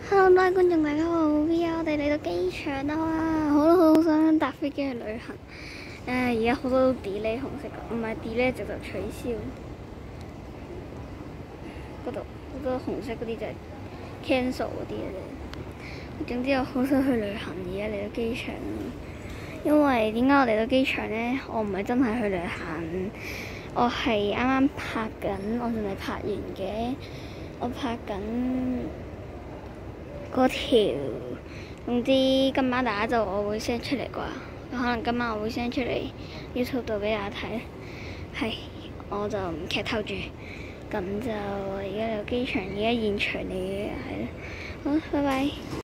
Hello，各位觀眾，大家好！V R 我哋嚟到機場啦，好想搭飛機去旅行。而家好多 delay 紅色㗎，唔係 delay 直頭取消。嗰度好多紅色嗰啲就係 cancel 嗰啲嘅。總之我好想去旅行，而家嚟到機場。因為點解我嚟到機場呢？我唔係真係去旅行，我係啱啱拍緊，我仲未拍完嘅，我拍緊嗰條，總之今晚大家就我會 send 出嚟啩，可能今晚我會 send 出嚟 YouTube 度俾大家睇。係，我就唔劇透住，咁就而家有機場，而家現場嚟嘅，係咯，好，拜拜。